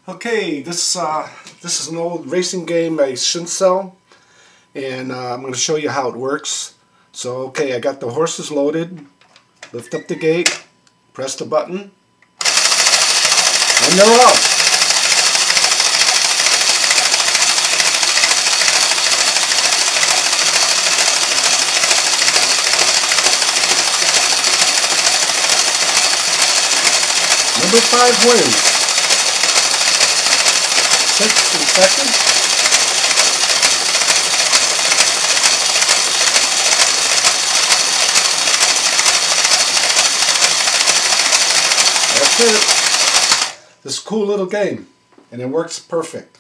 Okay, this is an old racing game by SHINSEL, and I'm going to show you how it works. So, okay, I got the horses loaded. Lift up the gate, press the button, and they're off. Number 5 wins. 6th and 2nd. That's it. This cool little game, and it works perfect.